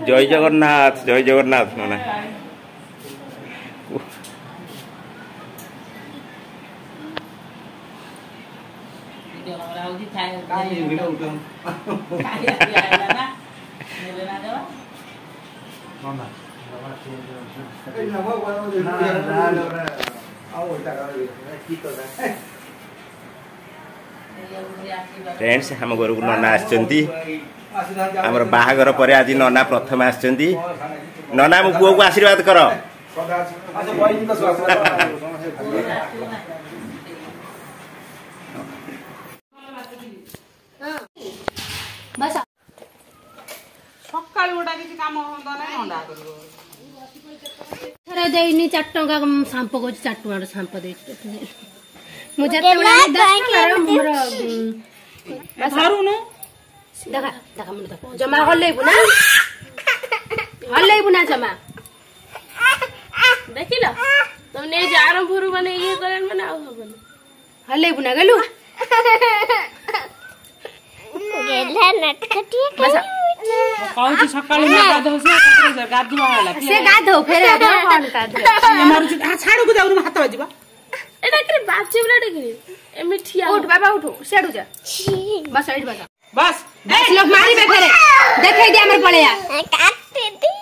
जय जगन्नाथ नना फ्रेंड्स हम घर को नना आमर बाहागर पर आज नना प्रथम आछंती नना मो पुओ को आशीर्वाद कर बस सकाळ गोटा किसी काम होंदा नै अंडा करबो थरे देइनी 4 टका सांप को 4 टका सांप दे मुझे तो 10 टका मोर धरु न देखा मन देखो जमा हल्लै बुना जमा देखिल तुमने जारो भुरु माने ये करन माने आ हबन हल्लै बुना गेलु गेला नटखटी बस कहू सकाळ में गाधो से गाधु वाला से गाधो फेर कोन गाधो मारू छाड़ू को जाऊ हाथ बाजिबा एटा करे बाचे बला देखि एमे ठिया उठ बाबा उठो सेडू जा बस एठ बस लोग मारी बे फेरे देखै दे हमर पळेया काटे दी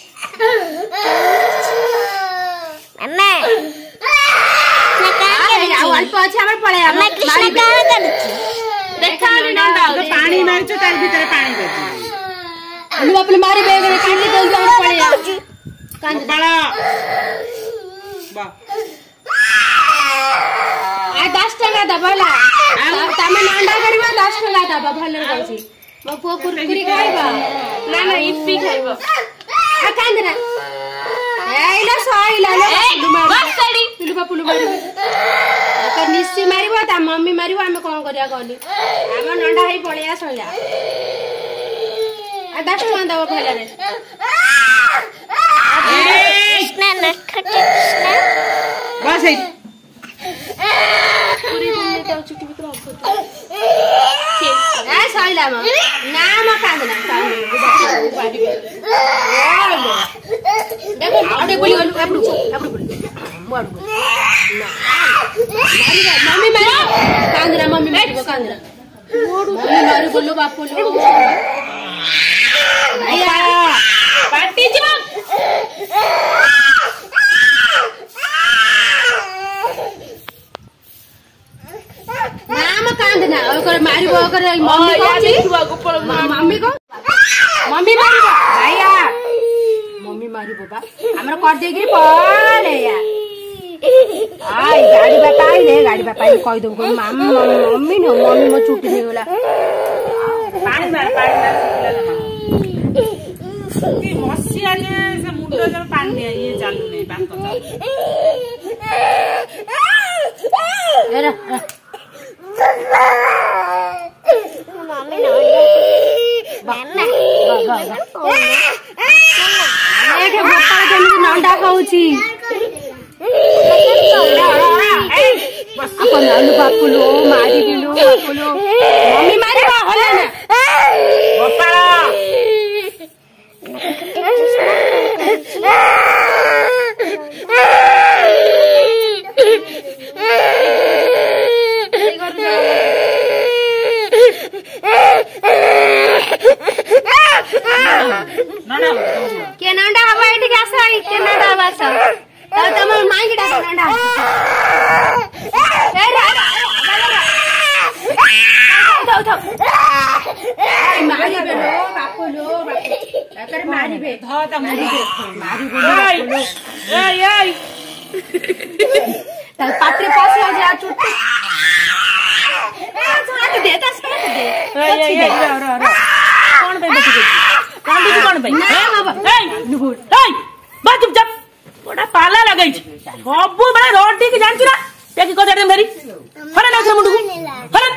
अम्मा अल्प अछि हमर पळेया मारी बे देखा डंडा पानी मारछ तार भीतर पानी बेची हम अपने मारी बे काटी दे हमर पळेया कान बड़ा बा आ 10 टका दबला तमे नांडा करबा 10 टका दबा भले कहछि मो पुओ कुरकुरी खाइबा ना ना इप्पी खाइबो आ कांदरा एइला सइला बस सडी पुलु मारी तो निश्चय मारिबो ता मम्मी मारिबो हम कोन करिया कहली हम नंडा हेई पळिया सइला आ 10 टका दबा भले रे कृष्णा नटखटी कृष्णा बस है पूरी दिन तो छुट्टी भीतर अब ए सइला म नाम कांदना देखो अडे बोली गलु एपडु मोडु मम्मी मारी कांदना मम्मी मारी कांदना मम्मी मारी बोलो बाप बोलो भैया पार्टी जीव नाम कांदना ओकर मारिबो ओकर मम्मी को मम्मी को मम्मी मारिबो भैया मम्मी मारिबो बा हमरा कर देगिरी पले या आई गाड़ी बापा कहि दो मम्मी न मम्मी मो छुट्टी नहीं होला पानी मार की मसिया से मुंडो जब पानी ये चालू नहीं बात तो मम्मी नंडा खाऊची अपन आलू बापुलो मारी दिलो बापुलो मम्मी मारी बा होला ना गोपाल के नंडा हवा एठी आसाई के नंडा बास त तम मांगी डाक नंडा ए मारी बेलो बापुलो एकर मारी बे ध त मारी बोलो ए त पात्रे पास हो जा चुट्टी साथ दे त साथ दे रो कौन पे बैठी कांदी कौन पे ना बाबा ए नुगुर ए बा चुपचाप ओडा पाला लगाई सबु बड़ा रोटी की जानछु ना पेकी को दे मेरी फरे ना मुंडू फरे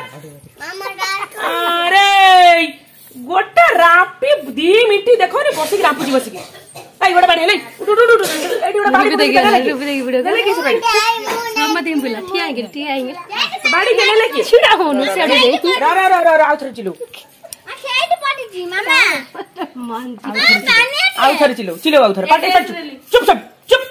अरे गोटा रापी 2 मिनिट देखो रे बसी रापू बसी आई गोटा बाड़ी ले उठ एडी गोटा बाड़ी देगी वीडियो ले किस बाड़ी हम मत बोला ठिया आएंगे बाड़ी के ले की छिड़ा होनु से रा आउथरे चिलू खेत पड़ी जी मामा आउ थरे चिलो चिलो आउ थरे पाटे चुप चुप चुप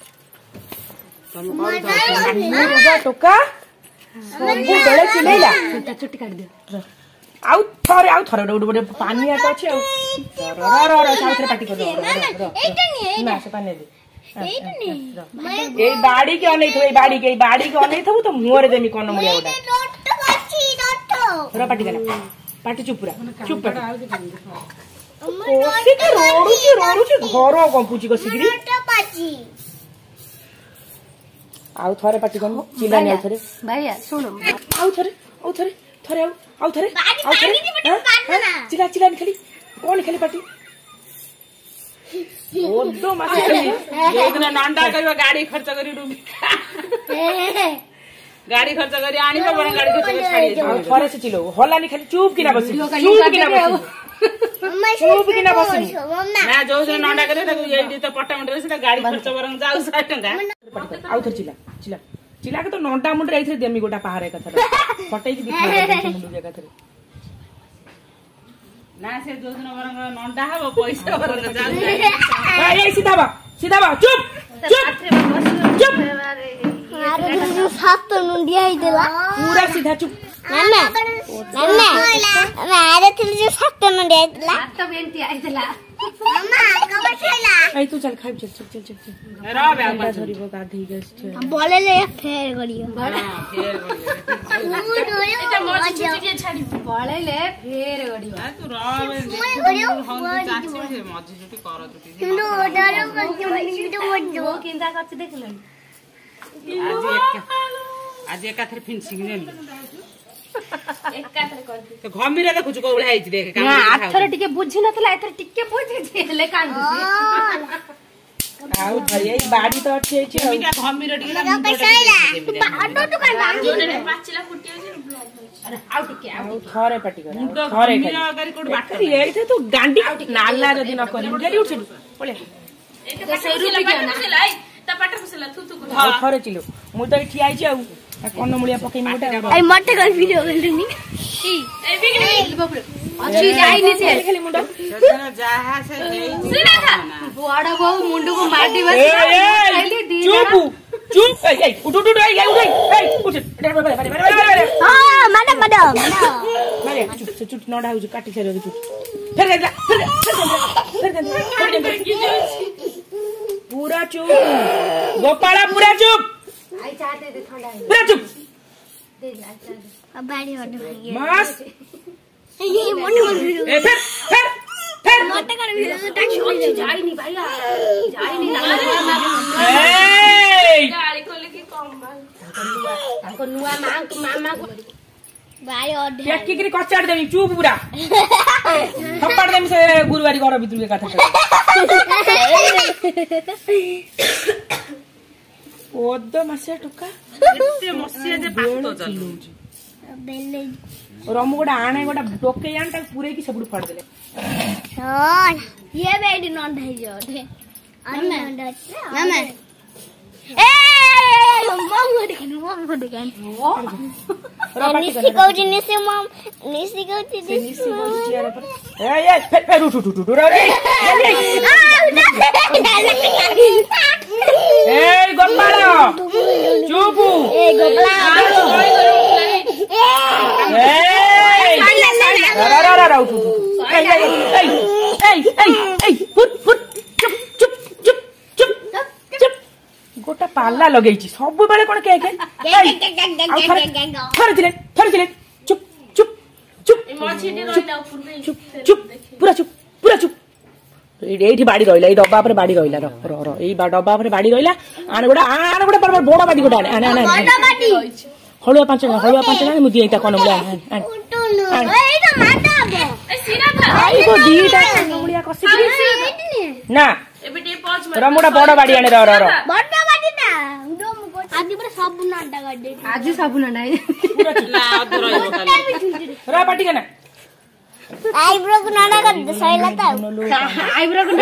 टोका सब बेले चिलेला चुट्टी काट दे आउ थरे गोटे पानी आटा अछि आउ थरे पाटी कर दो ना से पानी दे ए बाड़ी के अनै थो ए बाड़ी के अनै थबु तो मुंह रे देमी कोन मुड़िया गोटा थोड़ा पाटी करना पाटी चुप पूरा चुप पाटी कोसी के रोडू घर कंपुची को सिगरी आउ थरे पाटी करनो चिला नै थरे भैया सुनो आउ थरे चिला चिला खाली कोन खाली पाटी ओदो मासे जोदिन नांडा करिवा गाड़ी खर्च करी डुबी गाड़ी खर्च करी आनी तो बरं गाड़ी खर्च छाड़ी थरे से चिलो हलानी खाली चुप किना बसी ना जो दिन नांडा करे ताको एडी तो पट्टा मंडरे से गाड़ी खर्च बरं जाऊ 60 टका आउ थर चिला के तो नंडा मुंडरे आइथरे देमी गोटा पहारे कथा फटै की दिखा मुंडू जगह थरे ना से जो दिन बरं नंडा हबो पैसा बरं जाऊ ए सीधा बा चुप सात नुंडिया पूरा सीधा चुप मारे जो सात नुंडिया तू चल खाइ चल बोले ले फेर करियो पळैले फेर गडियो तू किंता करछ देखलन आज एकाथरे फिनिशिंग ने एकाथरे कर दे तो घमीरा देखुछु को उड़ा आइछि देख ना आथरे टिके बुझि नथला एथरे टिके बुझि हेले कांदी आउ भैया ई बाडी तो अच्छे छै का घमीरा टिके बाडो तो कांदा जोडे पाचिला फुटी अछि अरे आउ टिके आउ थरे पाटी कर थरे घमीरा अगर कोड बाट एथे तो गांडी नाला जदी न करी गेली उठ पळे एते सरू के लाई टपाटा फसला थुथु को थरे चिलो मु तो इठी आइछि आउ कोन मुलिया पकई मोटा आई मटे कर वीडियो करनी ए बिगड़ी बाबरे अछि जाइनी से खाली मुंडा जहा से श्रीराधा बड़ा बहु मुंडू को माटी बस चुप उठ हां मैडम मारे चुप नडा हो काटी छरे चुप फिर पूरा चुप गोपाला पूरा चुप आई चाहते दे ठंडा पूरा चुप दे ला अब बाड़ी हटे मास ये मोटे कर वीडियो ए फिर मोटे कर वीडियो जाइनी भैया जाइनी ए गाड़ी खोले की कम माल ताको नुआ मामा को बाड़ी हटे पेट की कचाड़ देमी चुप पूरा थप्पड़ देमी से गुरुवारी घर भितर के कथा ओदो मासे टुका एते मसिया जे पातो चलू बेले रमु गोटा आणे गोटा टोके आनटा पूरे की सबुड फाड़ देले हां ये बेडी नॉन ढाई जो थे अन्ना मामा ए मम देखन निसी कोची निसी कोची चियारे पर ए फिर उठ ए गोपाला चुप ए गोपाला गोटा पाला लगे सब बेले कौन के चुप चुप चुप चुप पूरा चुप एठी बाड़ी रहिला डब्बा पर बाड़ी रहिला डब्बा पर बाड़ी रहिला आने गोटा बड़ बाड़ी गोटा आने हलुआ पांच मु दिए कौन बोला ना रमुड़ा बड़ बाड़ी आने आज सब नडा पाटी के ना आईब्रो को नाना कर दे सैला त आईब्रो को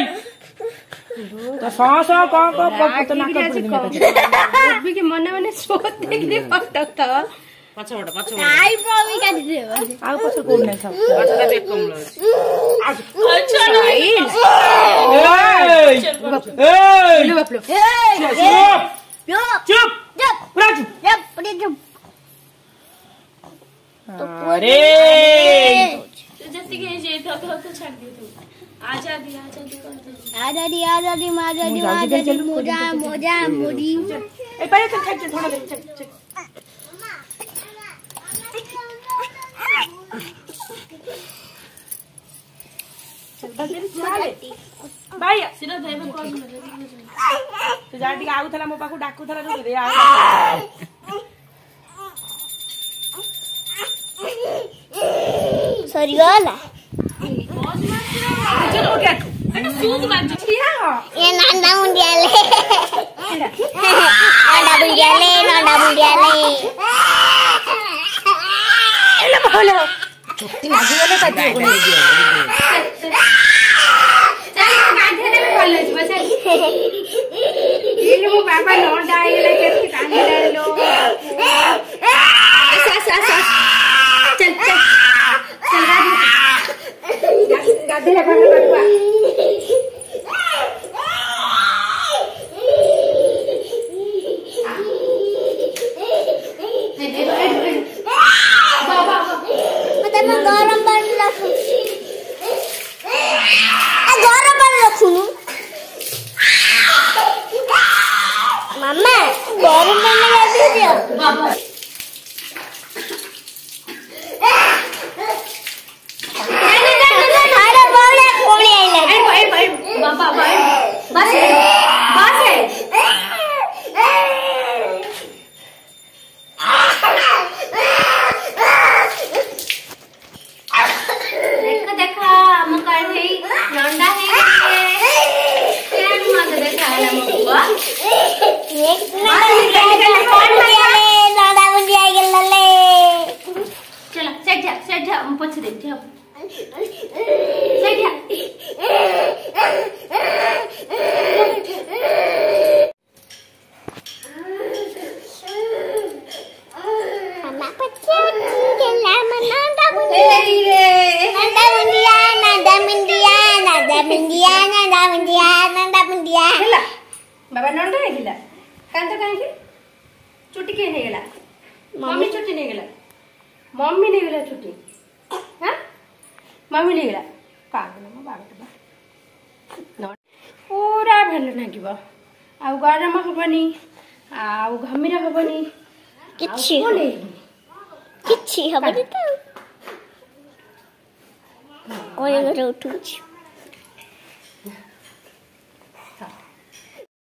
तो सांस तो ना कर के मने सोच देखले पटक त ପଛପଟ ପଛପଟ ଆଇବ୍ରୋ ବି କାଟିଦେବ ଆଉ ପଛ କୋଉଠି ନାହିଁ ଥାଉ ପଛଟା ବେକ କମଳ अरे आजादी आजादी आजादी आजादी आजादी आजादी मोजा मोजा मोदी ए परे चल चल थोड़ा देर चल चल भाई श्रीराधे में कौन तो जाटी आउ थला मो पाखु डाकु थला जो रे आ सॉरी वाला चलो क्या अरे सूद मार दिया ये नांदा मुंडियाले नांदा मुंडियाले एला बोलो छुट्टी लागी गले काटी को ले दिया चल कांधे में कॉलेज बस ये मो बाबा नोट आइला केती कांधे डालो चल चल चल गाधे लगा बाबा मम्मा गरम पानी गाड़ी दियो बाबा अरे बोले कोड़ी आइला बाबा बस देखा हम काहे लंडा है क्या मत देखा है हमको एक कौन दादा मुझे आ गया ले चलो सेट हम पूछ दे जाओ सेट मम्मा पच्ची गेला मनांदा मुंडिया हेला बाबा नंदा है गेला कांत काहे की छुट्टी के नहीं गेला मम्मी छुट्टी नहीं गेला मम्मी नहीं गेला छुट्टी हां मम्मी नहीं गेला पागल म बाबा पूरा भल नागिब आ गरम हबनी आ घमिरा हबनी किछि हबनी तो कोई घर उठुछ